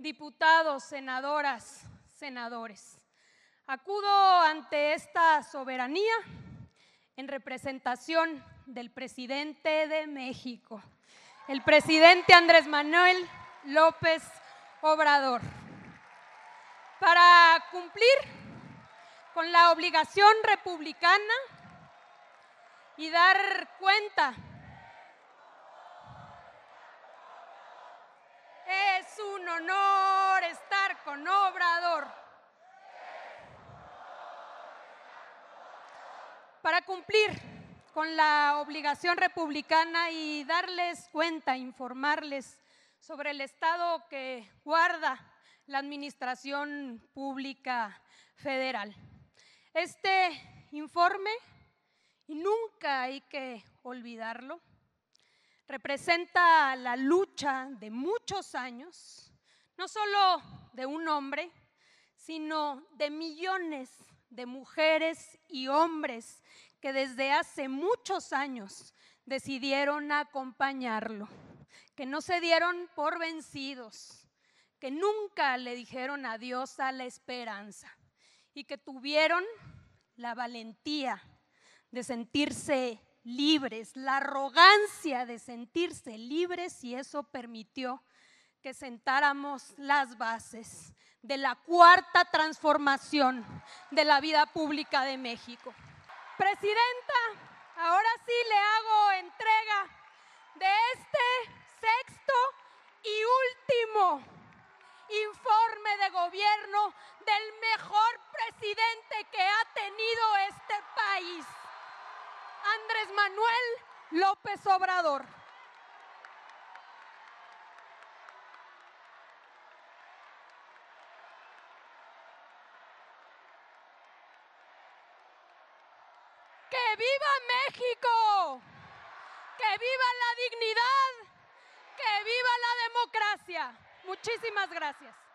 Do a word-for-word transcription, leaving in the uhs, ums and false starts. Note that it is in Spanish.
diputados, senadoras, senadores. Acudo ante esta soberanía en representación del presidente de México, el presidente Andrés Manuel López Obrador, para cumplir con la obligación republicana y dar cuenta. Es un honor estar con Obrador. Para cumplir con la obligación republicana y darles cuenta, informarles sobre el estado que guarda la Administración Pública Federal. Este informe, y nunca hay que olvidarlo, representa la lucha de muchos años, no solo de un hombre, sino de millones de mujeres y hombres que desde hace muchos años decidieron acompañarlo, que no se dieron por vencidos, que nunca le dijeron adiós a la esperanza y que tuvieron la valentía de sentirse libres, la arrogancia de sentirse libres, y eso permitió que sentáramos las bases de la cuarta transformación de la vida pública de México. Presidenta, ahora sí le hago entrega de este sexto y último informe de gobierno del mejor presidente que ha tenido este país, Andrés Manuel López Obrador. ¡Que viva México! ¡Que viva la dignidad! ¡Que viva la democracia! Muchísimas gracias.